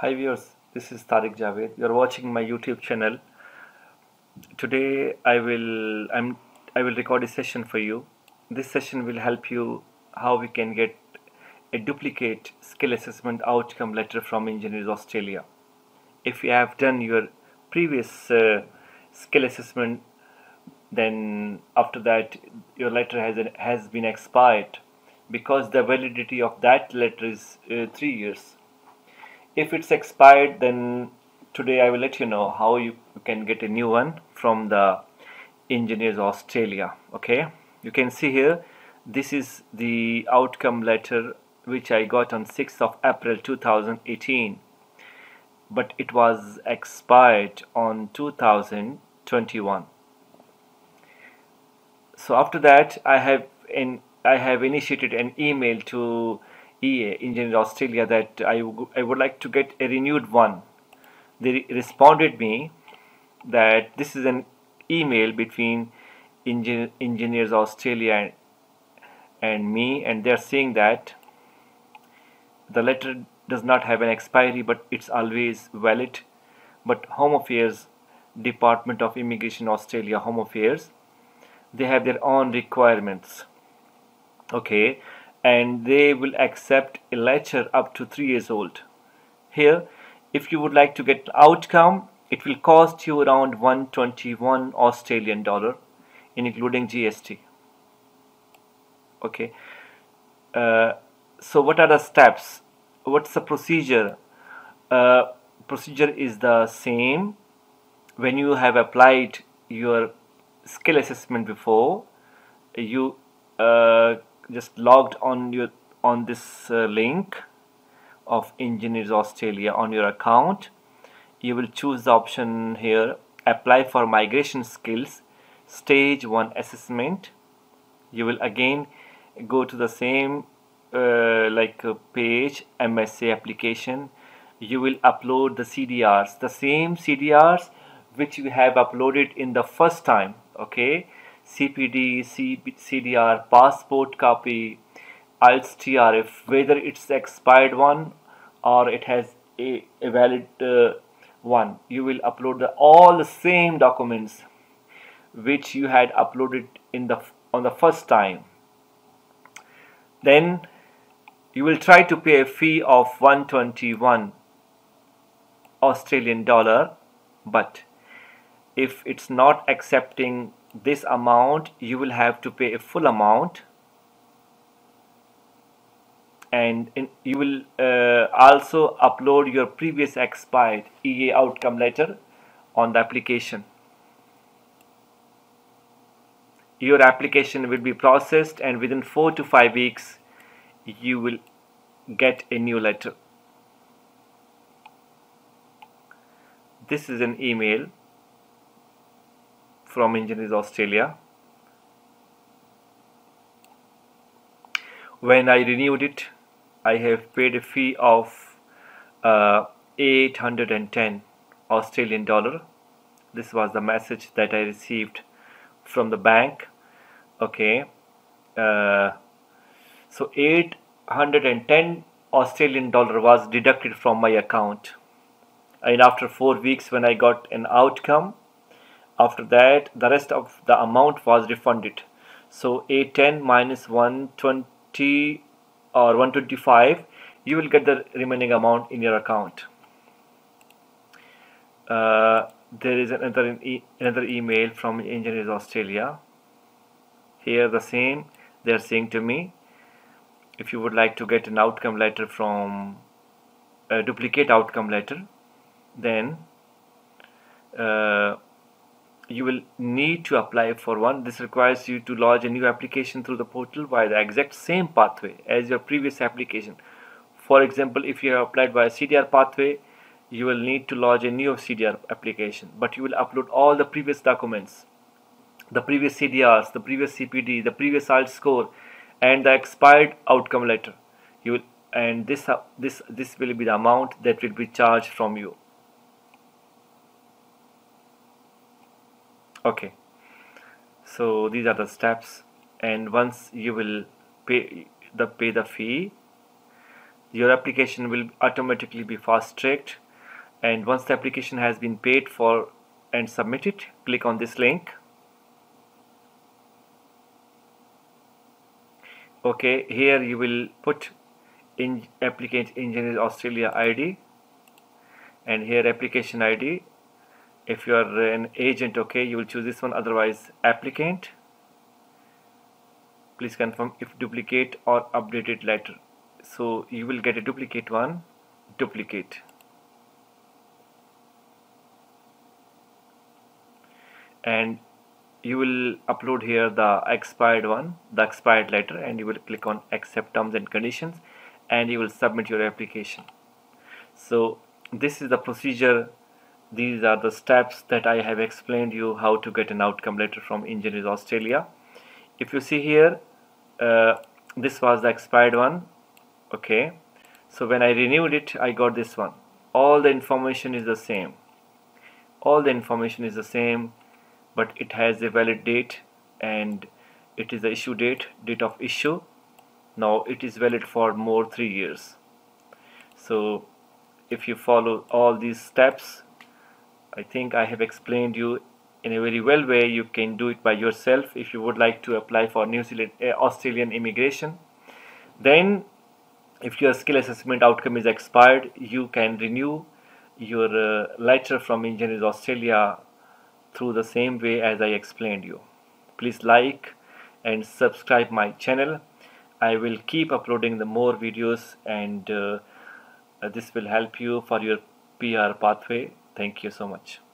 Hi viewers, this is Tariq Javed. You are watching my YouTube channel. Today I will record a session for you. This session will help you how we can get a duplicate skill assessment outcome letter from Engineers Australia. If you have done your previous skill assessment, then after that your letter has been expired because the validity of that letter is 3 years. If it's expired, then today I will let you know how you can get a new one from the Engineers Australia. Okay, you can see here, this is the outcome letter which I got on 6th of April 2018, but it was expired on 2021. So after that I have initiated an email to EA Engineers Australia that I would like to get a renewed one. They responded me that this is an email between Engineers Australia and me, and they're saying that the letter does not have an expiry, but it's always valid. But Home Affairs Department of Immigration Australia, Home Affairs, they have their own requirements. Okay, and they will accept a letter up to 3 years old. Here, if you would like to get outcome, it will cost you around 121 Australian dollar, including GST. Okay, so what are the steps? What's the procedure? Procedure is the same. When you have applied your skill assessment before, you just logged on this link of Engineers Australia on your account. You will choose the option here, apply for migration skills stage 1 assessment. You will again go to the same page, MSA application. You will upload the CDRs, the same CDRs which you have uploaded in the first time. Okay, CPD, CDR, passport copy, IELTS TRF, whether it's the expired one or it has a valid one. You will upload all the same documents which you had uploaded on the first time. Then you will try to pay a fee of 121 Australian dollar, but if it's not accepting this amount, you will have to pay a full amount, and you will also upload your previous expired EA outcome letter on the application. Your application will be processed, and within 4 to 5 weeks you will get a new letter. This is an email from Engineers Australia. When I renewed it, I have paid a fee of 810 Australian dollar. This was the message that I received from the bank. Okay, so 810 Australian dollar was deducted from my account, and after 4 weeks when I got an outcome, after that the rest of the amount was refunded. So 810 minus 120 or 125, you will get the remaining amount in your account. There is another email from Engineers Australia. Here the same, they are saying to me, if you would like to get an outcome letter from a duplicate outcome letter, then you will need to apply for one. This requires you to lodge a new application through the portal via the exact same pathway as your previous application. For example, if you have applied via CDR pathway, you will need to lodge a new CDR application, but you will upload all the previous documents, the previous CDRs, the previous CPD, the previous IELTS score, and the expired outcome letter. You will, and this will be the amount that will be charged from you. Okay, so these are the steps, and once you will pay the fee, your application will automatically be fast tracked. And once the application has been paid for and submitted, click on this link. Okay, here you will put in applicant Engineers Australia ID, and here application ID. If you are an agent, okay, you will choose this one, otherwise applicant. Please confirm if duplicate or updated letter. So you will get a duplicate one, duplicate. And you will upload here the expired one, the expired letter, and you will click on accept terms and conditions, and you will submit your application. So this is the procedure. These are the steps that I have explained you how to get an outcome letter from Engineers Australia. If you see here, this was the expired one. Okay, so when I renewed it, I got this one. All the information is the same. All the information is the same, but it has a valid date, and it is the issue date, date of issue. Now it is valid for more 3 years. So if you follow all these steps, I think I have explained you in a very well way. You can do it by yourself if you would like to apply for New Zealand Australian immigration. Then if your skill assessment outcome is expired, you can renew your letter from Engineers Australia through the same way as I explained you. Please like and subscribe my channel. I will keep uploading the more videos, and this will help you for your PR pathway. Thank you so much.